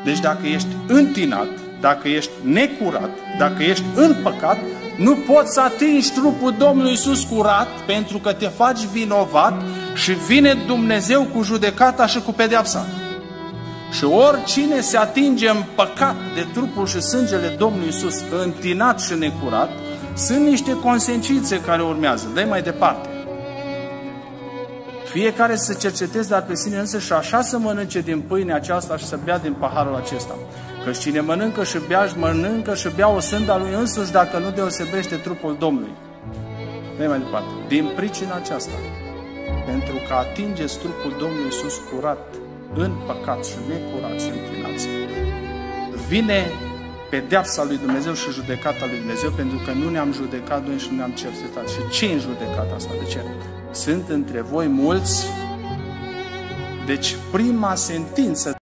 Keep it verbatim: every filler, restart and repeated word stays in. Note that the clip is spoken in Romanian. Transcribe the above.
Deci dacă ești întinat, dacă ești necurat, dacă ești în păcat, nu poți să atingi trupul Domnului Iisus curat, pentru că te faci vinovat și vine Dumnezeu cu judecata și cu pedeapsa. Și oricine se atinge în păcat de trupul și sângele Domnului Iisus, întinat și necurat, sunt niște consecințe care urmează. Dă-i mai departe. Fiecare să se cerceteze dar pe sine însă și așa să mănânce din pâinea aceasta și să bea din paharul acesta. Că cine mănâncă și bea, mănâncă și bea o sânda lui însuși, dacă nu deosebește trupul Domnului. Dă-i mai departe. Din pricina aceasta, pentru că atingeți trupul Domnului Iisus curat, în păcat și necurat și închinați, vine pedeapsa lui Dumnezeu și judecata lui Dumnezeu, pentru că nu ne-am judecat noi și nu ne-am cercetat. Și ce în judecata asta? De ce? Sunt între voi mulți. Deci prima sentință